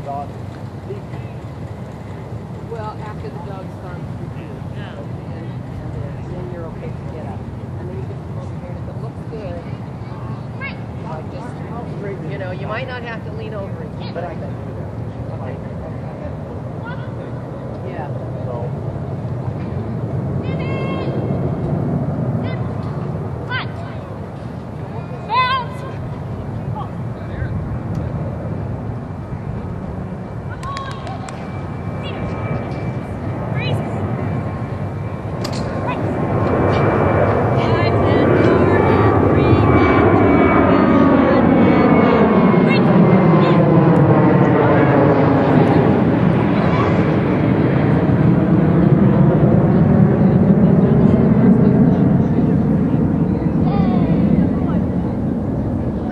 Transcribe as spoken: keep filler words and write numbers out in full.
dog. Well, after the dog's gone through food, and, and then, then you're okay to get up. And then you can come over here, and if it looks good, like just, you know, you might not have to lean over and keep But it. I can do that. Okay. Yeah. So.